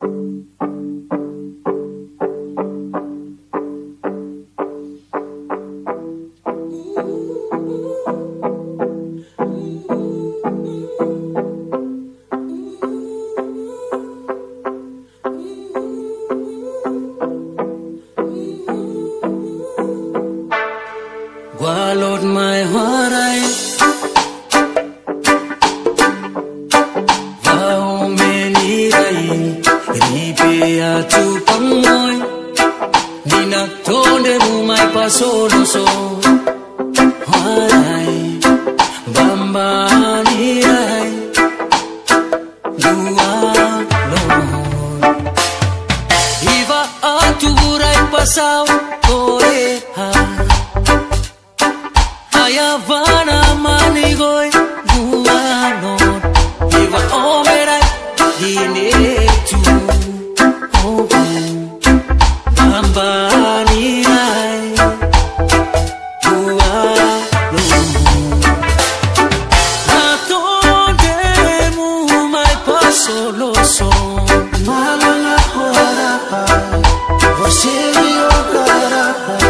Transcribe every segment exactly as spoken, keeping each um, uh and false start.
Gwalot mai horai Vao meni rai Ripe atu pangoy Ninak tonde mu mai pasolo so Horai Bamba ni rai Dua lon Iva atu gurai pasau Kore ha Ayavana manigoy guanon Iva omerai dinetu Oh Ambani rai guanon Natonde mu mai pasolo son Malala hora Você me ogará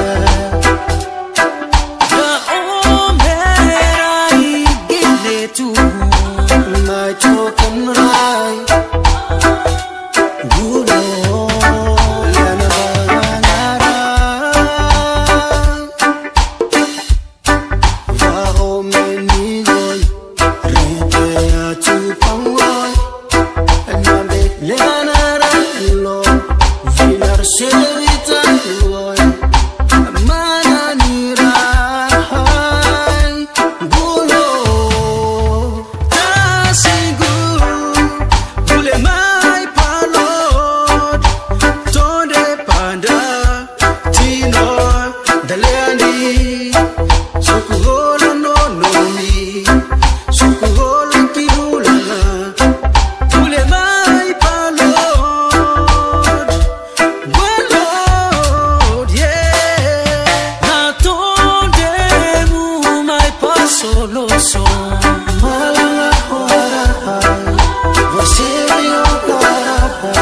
Solo son Malala hora Você me ogará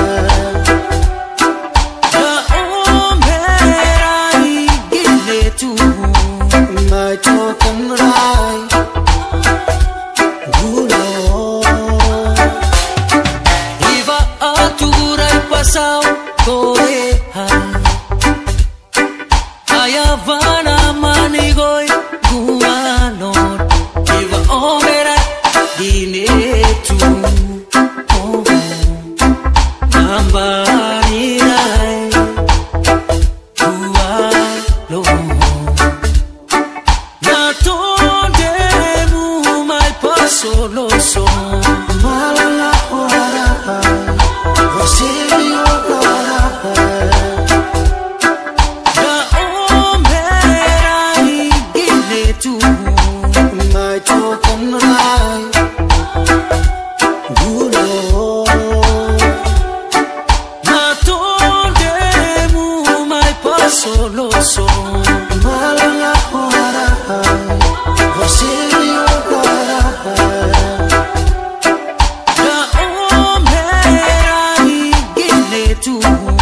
Da omerai giletu Mai tokan rai Gulo Iva aturai pasau koreha Ayavana manigoy guanon Iva omerai dinetu Oh Ambani rai guanon Natonde mu mai pasolo son Malala hora Você me ogará Da omerai giletu Mai tokan rai Gulo Natonde mu mai pasolo son Malala hora Você me ogará Da omerai giletu